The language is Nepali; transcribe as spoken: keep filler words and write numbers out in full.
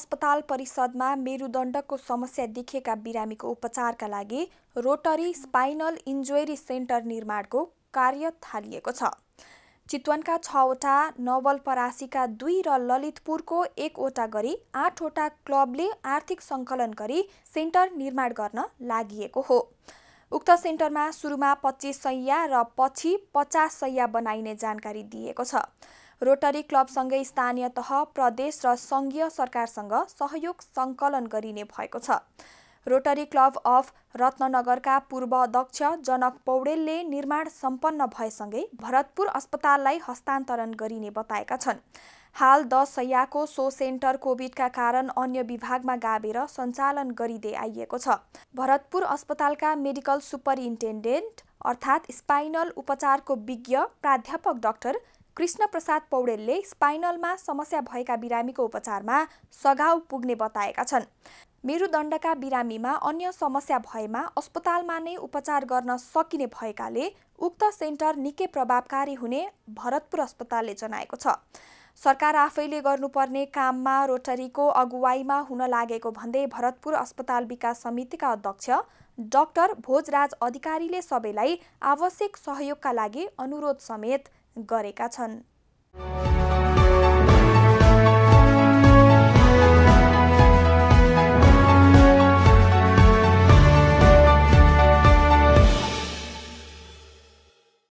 अस्पताल परिसरमा मेरुदण्डको समस्या देखेका बिरामीको उपचारका लागि रोटरी स्पाइनल इन्जुरी सेन्टर निर्माणको कार्य थालिएको छ। चितवनका छवटा, नवलपरासीका दुई र ललितपुरको एकवटा गरी आठवटा क्लबले आर्थिक सङ्कलन गरी सेन्टर निर्माण गर्न लागिएको हो। उक्त सेन्टरमा सुरुमा पच्चिस सयया र पछि पचास सयया बनाइने जानकारी दिएको छ। रोटरी क्लबसँगै स्थानीय तह, प्रदेश र सङ्घीय सरकारसँग सहयोग सङ्कलन गरिने भएको छ। रोटरी क्लब अफ रत्ननगरका पूर्व अध्यक्ष जनक पौडेलले निर्माण सम्पन्न भएसँगै भरतपुर अस्पताललाई हस्तान्तरण गरिने बताएका छन्। हाल दस सययाको सो सेन्टर कोभिडका कारण अन्य विभागमा गाभेर सञ्चालन गरिँदै आइएको छ। भरतपुर अस्पतालका मेडिकल सुपरिन्टेन्डेन्ट अर्थात् स्पाइनल उपचारको विज्ञ प्राध्यापक डाक्टर कृष्ण प्रसाद पौडेलले स्पाइनलमा समस्या भएका बिरामीको उपचारमा सघाउ पुग्ने बताएका छन्। मेरुदण्डका बिरामीमा अन्य समस्या भएमा अस्पतालमा नै उपचार गर्न सकिने भएकाले उक्त सेन्टर निकै प्रभावकारी हुने भरतपुर अस्पतालले जनाएको छ। सरकार आफैले गर्नुपर्ने काममा रोटरीको अगुवाईमा हुन लागेको भन्दै भरतपुर अस्पताल विकास समितिका अध्यक्ष डाक्टर भोजराज अधिकारीले सबैलाई आवश्यक सहयोगका लागि अनुरोध समेत गरेका छन्।